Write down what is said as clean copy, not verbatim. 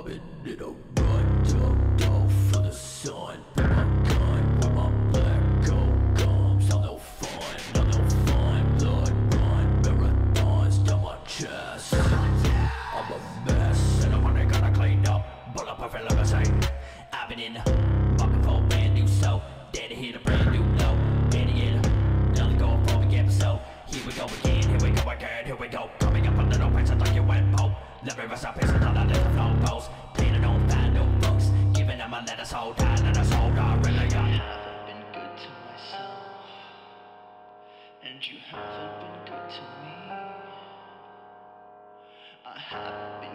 I've been in a rut, ducked off for the sun. Put my gun where my black gold comes. I'm no fun, I'm no fun. Blood run, marathons down my chest. I'm a mess, and I'm only gonna clean up. Bulletproof and limousine. I've been in the market for a brand new soul. Dead to hit a brand new low. Danny in another go for the episode. Here we go again, here we go again, here we go. Coming up a little picture like you went Pope. Let me rest up pieces on the little flow post. Planning on find no books. Giving them a letter soul, time and a soul, I really got. I haven't been good to myself, and you haven't been good to me. I haven't been